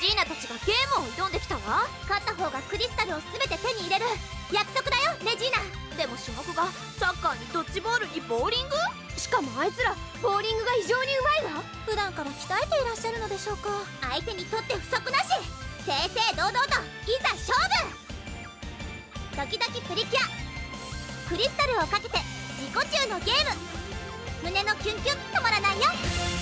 ジーナたちがゲームを挑んできたわ。勝った方がクリスタルを全て手に入れる約束だよレジーナ。でも種目がサッカーにドッジボールにボーリング。しかもあいつらボーリングが異常にうまいわ。普段から鍛えていらっしゃるのでしょうか。相手にとって不足なし。正々堂々といざ勝負。ドキドキプリキュアクリスタルをかけて自己中のゲーム。胸のキュンキュン止まらないよ。